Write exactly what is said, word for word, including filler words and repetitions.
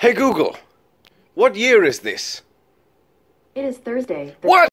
Hey Google, what year is this? It is Thursday. the What?